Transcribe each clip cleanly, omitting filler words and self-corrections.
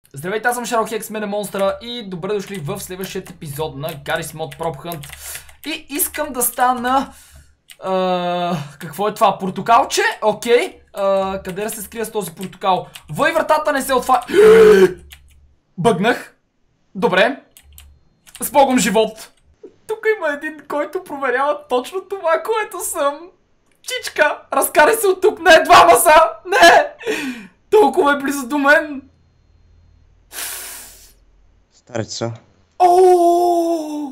Здравейте, аз съм Шарлхекс, мен е Монстъра и добре дошли в следващия епизод на Garry's Mod Prop Hunt. И искам да стана... какво е това? Портокалче? Окей. Къде да се скрия с този портокал? Въй, вратата не се отваря. Бъгнах. Добре. С Богом живот. Тук има един, който проверява точно това, което съм. Чичка, разкарай се от тук. Не, двама са. Не. Толкова е близо до мен. Стареца. Ооо!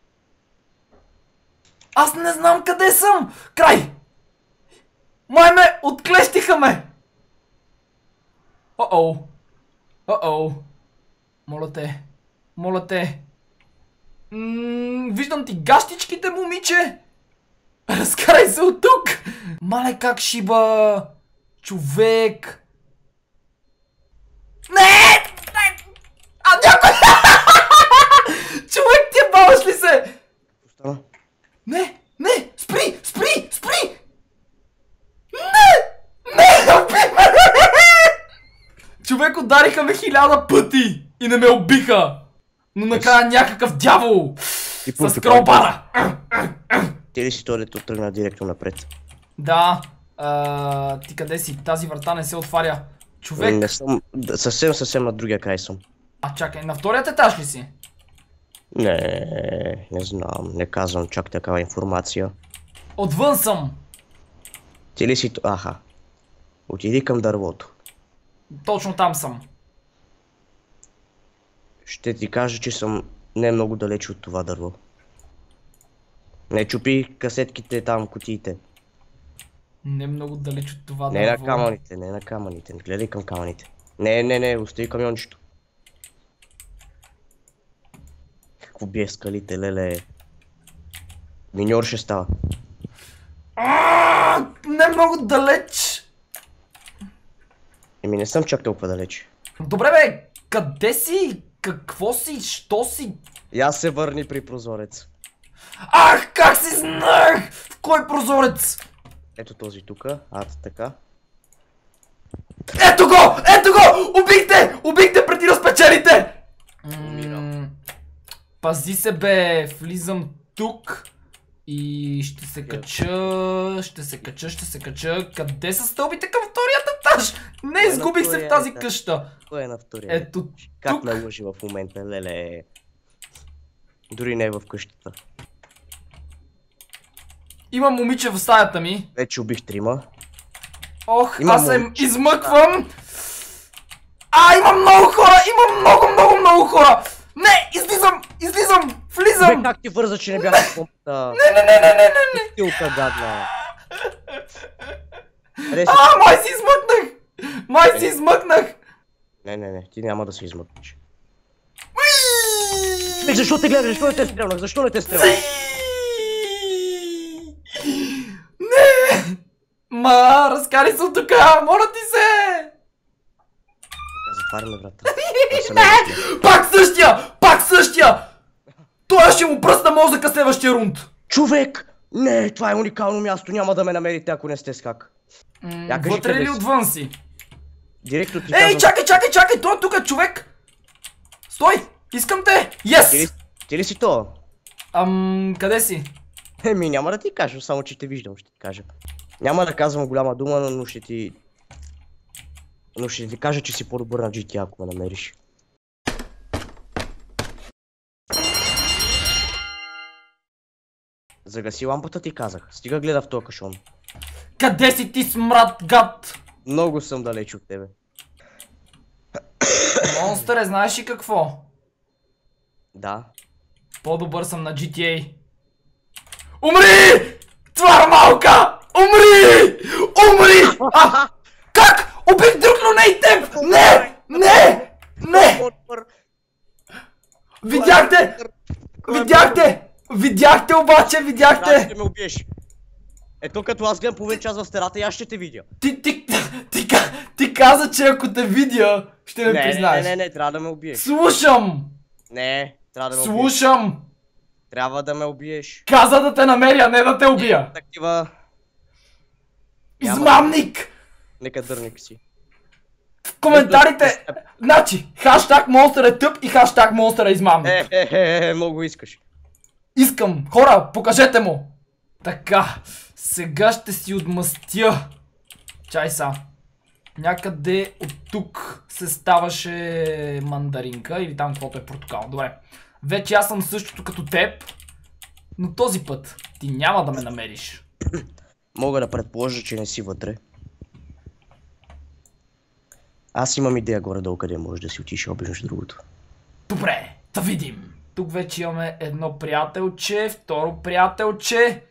Аз не знам къде съм! Край! Май ме! Отклещиха ме! О-оу! О-оу! Моля те! Моля те! Виждам ти гащичките, момиче! Разкарай се от тук! Мале, как шиба! Човек! Не! А някой! Човек, ти баваш ли се? Остана. Не! Не! Спри! Спри! Спри! Не! Не! Уби ме! Човек, удариха ме 1000 пъти и не ме убиха! Но накрая някакъв дявол! С кробара! Ти ли си той, дето тръгна директно напред? Да. Ти къде си? Тази врата не се отваря. Човек... Не съм... Съвсем на другия край съм. Чакай, на вторият етаж ли си? Не знам, не казвам чак такава информация. Отвън съм! Ти ли си... Аха. Отиди към дървото. Точно там съм. Ще ти кажа, че съм не много далеч от това дърво. Не чупи касетките там, кутиите. Не много далеч от това Не дърво. на камъните, не на камъните. Не гледай към камъните. Не, остави камиончето. Какво бие скалите, леле. Миньор ще става. Не много далеч. Еми не съм чак толкова далеч. Добре бе, къде си? Какво си? Що си? Я се върни при прозорец. Ах, как си знаех! В кой прозорец? Ето този тука, така. Ето го! Ето го! Убихте! Убихте преди да спечелите! Пази се бе, влизам тук и ще се кача. Къде са стълбите към вторият етаж? Не, изгубих се в тази къща. Кой е на втория? Ето тук. Как ме лъжи в момента, леле. Дори не е в къщата. Има момиче в стаята ми. Вече убих 3. Ох, Има аз се момиче. измъквам. Има много хора! Има много хора! Не, излизам, влизам! Бе, как ти върза, че не бях в помпата? Не! Стилка, гадна. Май си измъкнах! Не, ти няма да се измъкнеш. Защо те гледаш? Защо не те стрелнах? Не! Разкари се от тука! Моля ти се! Затваряме врата. Пак същия! Той ще му пръсна мозъка следващия рунд! Човек! Не, това е уникално място, няма да ме намерите, ако не сте с хак. Вътре ли отвън си? Директно ти казвам... Ей, чакай! Той е тук, човек! Стой! Искам те! Yes! Ти ли си то? Къде си? Еми, няма да ти кажа, само че те виждам, ще ти кажа. Няма да казвам голяма дума, но ще ти кажа, че си по-добър на GTA, ако ме намериш. Загаси лампата, ти казах. Стига гледа в този кашон. Къде си ти, смрад, гад? Много съм далеч от тебе. Монстър, знаеш ли какво? Да. По-добър съм на GTA. Умри! Твар малка! Умри! Как? Убих друг, но не и теб! Не! Видяхте обаче! Да, ще ме убиеш. Ето като аз гледам половин час в стената и аз ще те видя. Ти каза, че ако те видя, ще ме признаеш. Не, трябва да ме убиеш. Слушам! Не, трябва да ме убиеш. Слушам! Трябва да ме убиеш. Каза да те намеря, не да те убия! Такива... Измамник! Нека дърник си. в коментарите. Значи, хаштаг монстър е тъп и хаштаг монстър е измамник. Много искаш. Искам. Хора, покажете му. Така, сега ще си отмъстя. Чай са. Някъде от тук се ставаше мандаринка или там каквото е портокал. Добре. Вече аз съм същото като теб, но този път ти няма да ме намериш. Мога да предположа, че не си вътре. Аз имам идея горе-долу къде може да си отиш, обиждаш другото. Добре, да видим. Тук вече имаме едно приятелче, второ приятелче.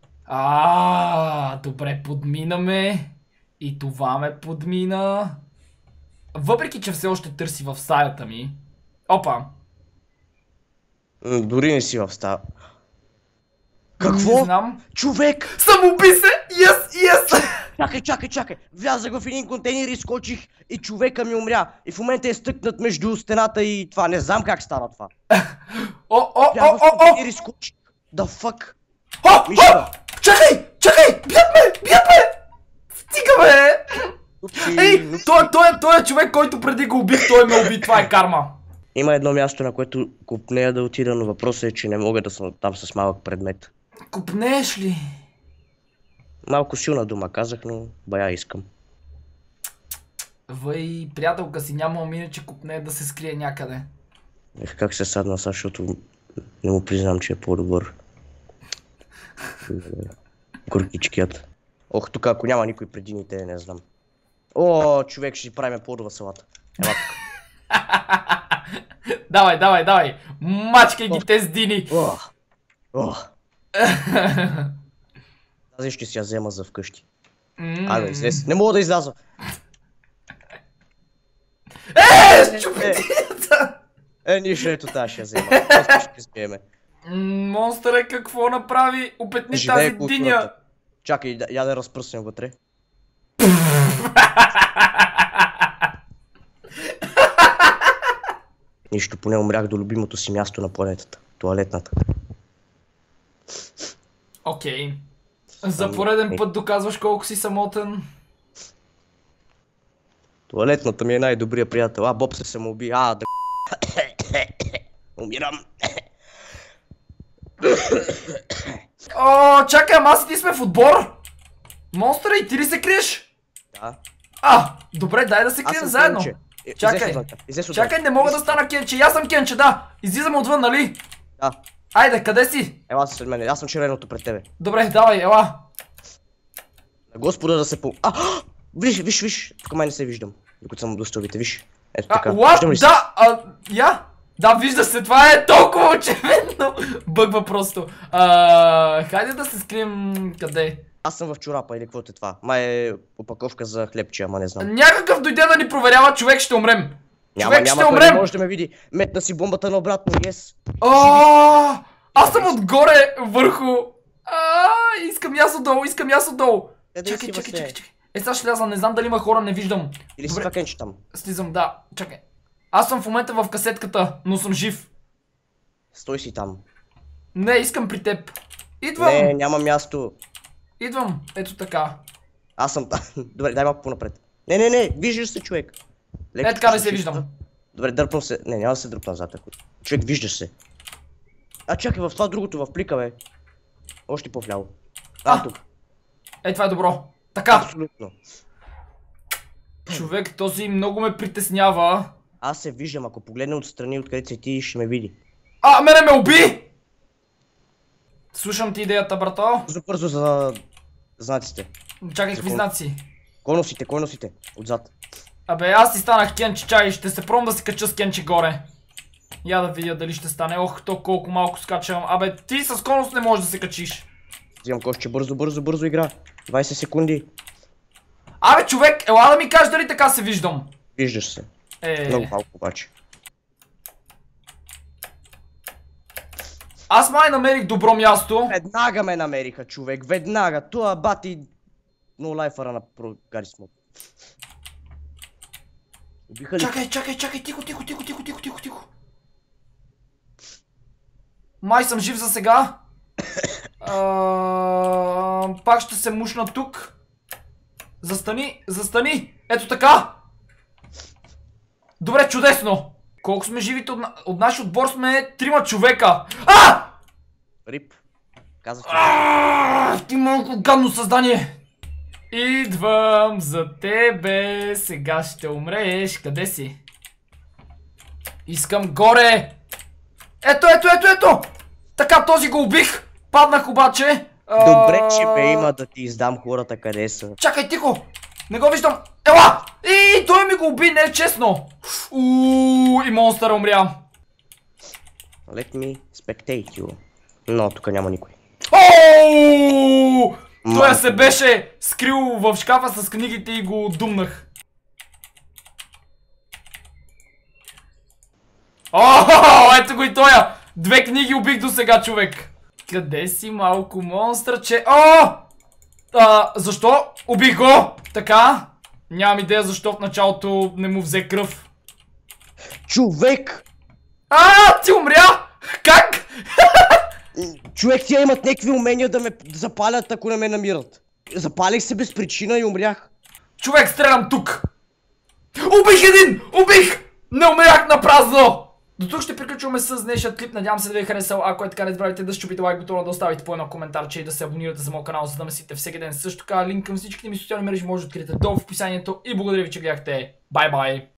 Добре, подминаме. И това ме подмина. Въпреки, че все още търси в стаята ми. Опа. Дори не си в стая. Какво? Не знам. Човек! Самоуби се! Yes! Чакай! Влязах в един контейнер и скочих и човека ми умря. И в момента е стъкнат между стената и това. Не знам как стана това. Влязах в контейнер и скочих. The fuck? Чакай! Бият ме! Стига бе! Ей, той е човек, който преди го убих, той ме уби, това е карма. Има едно място, на което купнея да отида, но въпросът е, че не мога да съм там с малък предмет. Купнееш ли? Малко силна дума казах, но бая искам. Въй, приятелка си нямам иначе купне да се скрие някъде. Как се садна сега, защото не му признам, че е по-добър. Горкичкият. Ох, тук ако няма никой преди ни те, не знам. О, човек, ще си правим плодова салата. Ела тук. Давай. Мачкай ги те с Дини. Тази ще си я взема за вкъщи. Айде, излез. Не мога да изляза. Щупетията! Нищо, ето тази ще я взема. Просто ще вземе. Монстър какво направи? Опетни тази диня. Чакай, я да разпръснем вътре. Нищо, поне умрях до любимото си място на планетата. Туалетната. Окей. За пореден път доказваш колко си самотен. Туалетната ми е най-добрия приятел. Боб се самоуби. Да... Умирам. Чакай, ама аз и ти сме в отбор. Монстъра и ти ли се криеш? Да. Добре, дай да се крием заедно. Чакай, не мога да стана Кенче. Аз съм Кенче, да. Излизам отвън, нали? Да. Айде, къде си? Ела след мене, аз съм червеното пред тебе. Добре, давай, ела. На Господа да се Виж, тук май не се виждам. Докато съм до стълбите, виж. Ето така. Да, вижда се, това е толкова очевидно. Бъгва просто. Хайде да се скрием къде? Аз съм в чорапа или каквото е това. Май е опаковка за хлебче, ама не знам. Някакъв дойде да ни проверява, човек, ще умрем. Няма, той не може да ме види. Метна си бомбата наобратно, yes. Аз съм отгоре върху. Искам яс отдолу. Чакай. Сега ще ляза, не знам дали има хора, не виждам. Или си това Кенче там? Слизам, да, чакай. Аз съм в момента в касетката, но съм жив. Стой си там. Не, искам при теб. Идвам. Не, няма място. Идвам, ето така. Аз съм там. Добре, дай малко по-напред. Не, виждаш се, човек. Така не се виждам. Добре, дърпам се. Не, няма да се дръпна назад. Човек, виждаш се. Чакай, в това другото, в плика, бе. Още по-вляво. Тук. Това е добро. Така. Абсолютно. Човек, този много ме притеснява. Аз се виждам, ако погледна отстрани, откъдето се ти, ще ме види. Мене ме уби! Слушам ти идеята, брато. Бързо за знаците. Чакай, какви знаци? Кой носите? Отзад. Аз си станах Кенче, чай, ще се пробвам да се кача с Кенче горе. Я да видя дали ще стане. То колко малко скачам. Ти с конус не можеш да се качиш. Взимам кошче, бързо игра. 20 секунди. Човек, ела да ми кажеш дали така се виждам. Виждаш се. Много малко обаче. Аз май намерих добро място. Веднага ме намериха, човек, веднага. Това бати ноулайфъра на Гарис Мод. Чакай, тихо. Май съм жив за сега. Пак ще се мушна тук. Застани. Ето така. Добре, чудесно. Колко сме живите от нашия отбор сме 3 човека. Рип. Казах Ти малко гадно създание. Идвам за тебе. Сега ще умрееш. Къде си? Искам горе. Ето. Така, този го убих. Паднах обаче. Добре, че ме има да ти издам хората къде са. Чакай, тихо. Не го виждам. Ела! И той ми го уби, не е честно. И монстъра умря. Let me spectate you. Но тук няма никой. Той се беше скрил в шкафа с книгите и го думнах. Ето го и тоя! 2 книги убих до сега, човек. Къде си, малко монстърче? Защо? Убих го! Така. Нямам идея защо в началото не му взе кръв. Човек! Ти умря! Как? Човек, тия имат някакви умения да ме запалят, ако не ме намират. Запалих се без причина и умрях. Човек, стрелям тук! Убих един! Убих! Не умрях на празно! До тук ще приключваме с днешният клип. Надявам се да ви е харесал. Ако е така, не забравяйте да щупите лайк бутона, да оставите по едно коментарче и да се абонирате за моят канал, за да ме следите всеки ден. Също така линк към всичките ми социални мрежи може да откриете долу в описанието. И благодаря ви, че гледахте. Бай-бай!